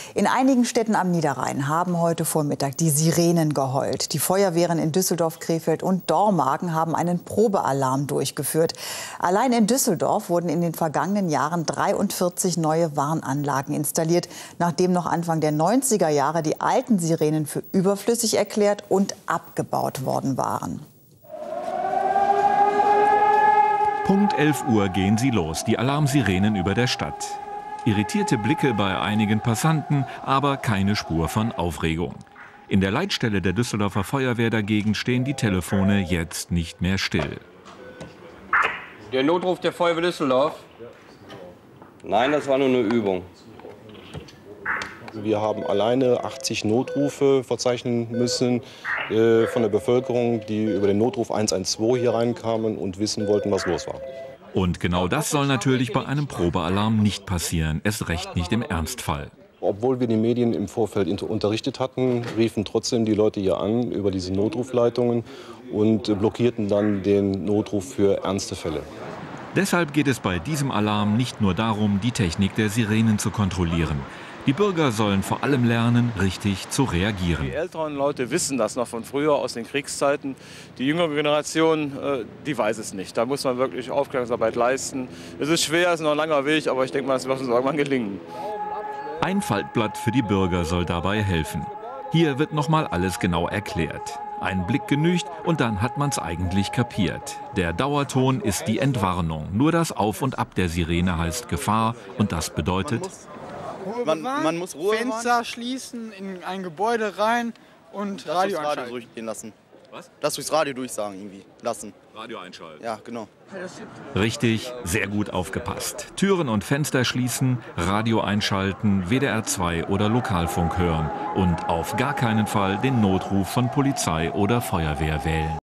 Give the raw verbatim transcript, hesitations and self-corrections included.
In einigen Städten am Niederrhein haben heute Vormittag die Sirenen geheult. Die Feuerwehren in Düsseldorf, Krefeld und Dormagen haben einen Probealarm durchgeführt. Allein in Düsseldorf wurden in den vergangenen Jahren dreiundvierzig neue Warnanlagen installiert, nachdem noch Anfang der neunziger Jahre die alten Sirenen für überflüssig erklärt und abgebaut worden waren. Punkt elf Uhr gehen sie los, die Alarmsirenen über der Stadt. Irritierte Blicke bei einigen Passanten, aber keine Spur von Aufregung. In der Leitstelle der Düsseldorfer Feuerwehr dagegen stehen die Telefone jetzt nicht mehr still. Der Notruf der Feuerwehr Düsseldorf? Nein, das war nur eine Übung. Wir haben alleine achtzig Notrufe verzeichnen müssen äh, von der Bevölkerung, die über den Notruf eins eins zwei hier reinkamen und wissen wollten, was los war. Und genau das soll natürlich bei einem Probealarm nicht passieren, erst recht nicht im Ernstfall. Obwohl wir die Medien im Vorfeld unterrichtet hatten, riefen trotzdem die Leute hier an über diese Notrufleitungen und blockierten dann den Notruf für ernste Fälle. Deshalb geht es bei diesem Alarm nicht nur darum, die Technik der Sirenen zu kontrollieren. Die Bürger sollen vor allem lernen, richtig zu reagieren. Die älteren Leute wissen das noch von früher, aus den Kriegszeiten. Die jüngere Generation, die weiß es nicht. Da muss man wirklich Aufklärungsarbeit leisten. Es ist schwer, es ist noch ein langer Weg, aber ich denke mal, es wird uns irgendwann gelingen. Ein Faltblatt für die Bürger soll dabei helfen. Hier wird noch mal alles genau erklärt. Ein Blick genügt und dann hat man's eigentlich kapiert. Der Dauerton ist die Entwarnung. Nur das Auf und Ab der Sirene heißt Gefahr und das bedeutet... Man, man muss Ruhe Fenster machen. Schließen, in ein Gebäude rein und das Radio einschalten. Radio durchgehen lassen. Was? Das durchs Radio durchsagen irgendwie lassen. Radio einschalten. Ja, genau. Richtig, sehr gut aufgepasst. Türen und Fenster schließen, Radio einschalten, W D R zwei oder Lokalfunk hören und auf gar keinen Fall den Notruf von Polizei oder Feuerwehr wählen.